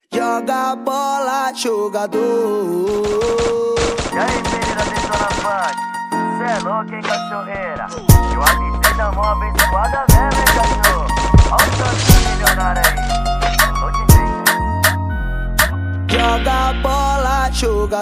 Joga bola, jogador. E aí, menina Detona Funk, cê é louco, hein, cachorreira? Eu avisei da mão abençoada mesmo, hein, cachorro? Olha o tanto milionário aí, tô te vendo. Joga bola,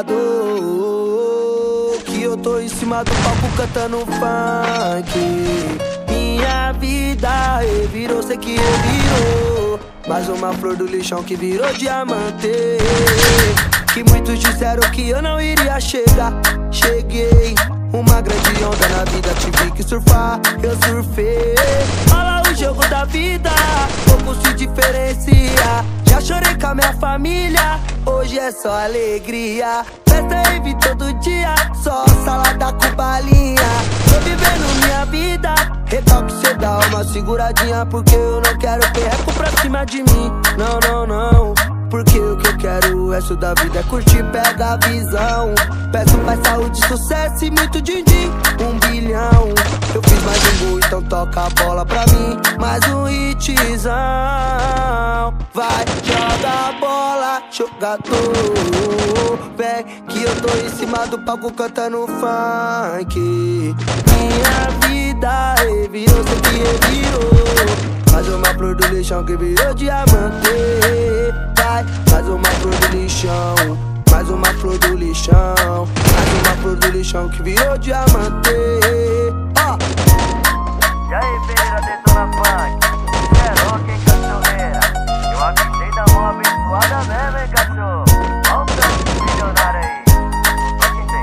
jogador. Que eu tô em cima do palco cantando funk. Minha vida revirou, sei que revirou. Mais uma flor do lixão que virou diamante. Que muitos disseram que eu não iria chegar. Cheguei, uma grande onda na vida, tive que surfar, eu surfei. Olha o jogo da vida, pouco se diferencia. Já chorei com a minha família, hoje é só alegria. Festa rave todo dia, só salada com balinha. Tô vivendo minha vida, recalque cê dá uma seguradinha. Porque eu não quero perreco pra cima de mim, não, não, não. Porque o que eu quero, o resto da vida é curtir, pega a visão. Peço mais saúde, sucesso e muito din-din, 1 bilhão. Eu fiz mais um gol, então toca a bola pra mim. Mais um hitzão. Vai, joga a bola, jogador. Vem, que eu tô em cima do palco cantando funk. Minha vida revirou, sei que revirou. Mais uma flor do lixão que virou diamante. Vai, mais uma flor do lixão. Mais uma flor do lixão. Mais uma flor do lixão que virou diamante. Oh. E aí, menina Detona Funk, cê é louco, hein, cachorreira? Eu avisei da mão abençoada mesmo, hein, cachorro? Olha o tanto milionário aí, tô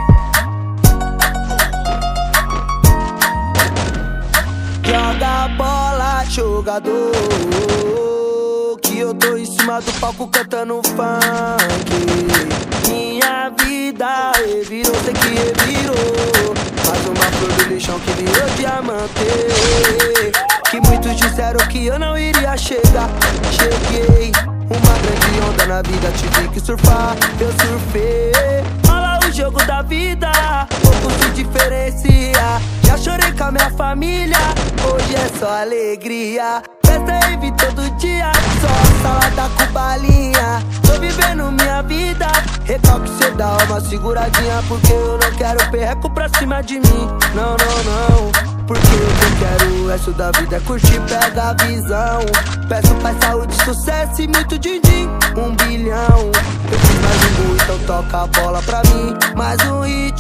te entendendo. Joga bola, jogador. Que eu tô em cima do palco cantando funk. Minha vida revirou, sei que revirou. Mais uma flor do lixão que virou diamante. Que muitos disseram que eu não iria chegar. Cheguei, uma grande onda na vida, tive que surfar, eu surfei. Olha o jogo da vida, pouco se diferencia. Já chorei com a minha família, hoje é só alegria. Festa rave todo dia, só salada com balinha. Tô vivendo minha vida, recalque cê dá uma seguradinha. Porque eu não quero perreco pra cima de mim, não, não, não. Porque o que eu quero, o resto da vida é curtir, pega a visão. Peço paz, saúde, sucesso e muito din-din, 1 bilhão. Eu fiz mais um gol, então toca a bola pra mim. Mais um hit.